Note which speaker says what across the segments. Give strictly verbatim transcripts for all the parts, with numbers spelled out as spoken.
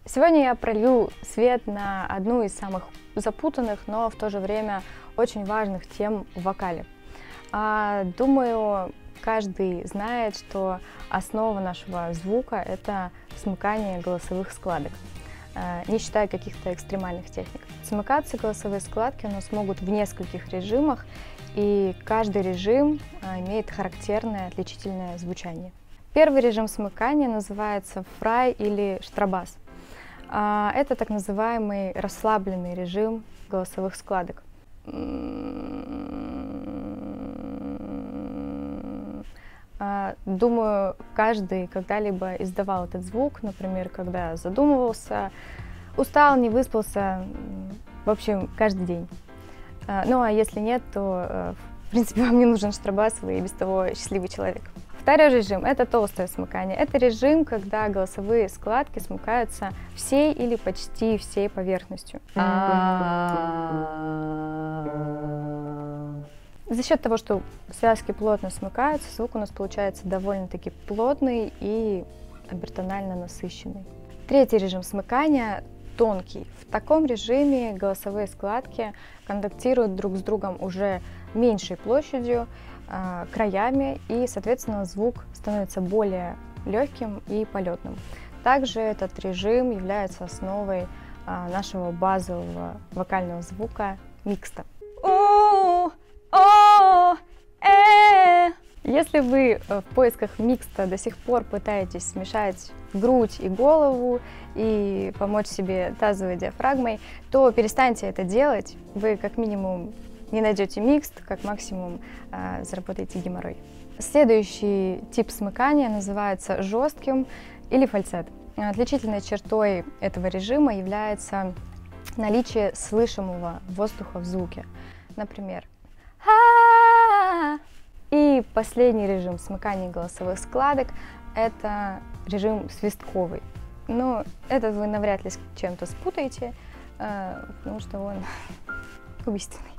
Speaker 1: Сегодня я пролью свет на одну из самых запутанных, но в то же время очень важных тем в вокале. Думаю, каждый знает, что основа нашего звука — это смыкание голосовых складок, не считая каких-то экстремальных техник. Смыкаться голосовые складки у нас могут в нескольких режимах, и каждый режим имеет характерное отличительное звучание. Первый режим смыкания называется фрай или штрабас. Это так называемый расслабленный режим голосовых складок. Думаю, каждый когда-либо издавал этот звук, например, когда задумывался, устал, не выспался, в общем, каждый день. Ну а если нет, то, в принципе, вам не нужен штрабас, вы и без того счастливый человек. Второй режим — это толстое смыкание. Это режим, когда голосовые складки смыкаются всей или почти всей поверхностью. За счет того, что связки плотно смыкаются, звук у нас получается довольно-таки плотный и обертонально насыщенный. Третий режим смыкания — тонкий. В таком режиме голосовые складки контактируют друг с другом уже меньшей площадью, краями, и, соответственно, звук становится более легким и полетным. Также этот режим является основой нашего базового вокального звука микста. Если вы в поисках микста до сих пор пытаетесь смешать грудь и голову и помочь себе тазовой диафрагмой, то перестаньте это делать. Вы как минимум не найдете микст, как максимум э, заработаете геморрой. Следующий тип смыкания называется жестким или фальцет. Отличительной чертой этого режима является наличие слышимого воздуха в звуке. Например, и последний режим смыкания голосовых складок — это режим свистковый. Но этот вы навряд ли с чем-то спутаете, э, потому что он убийственный.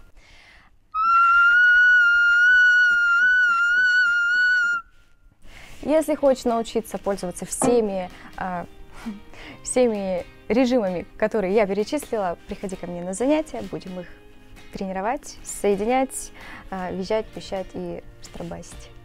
Speaker 1: Если хочешь научиться пользоваться всеми, э, всеми режимами, которые я перечислила, приходи ко мне на занятия, будем их тренировать, соединять, э, визжать, пищать и штрабасить.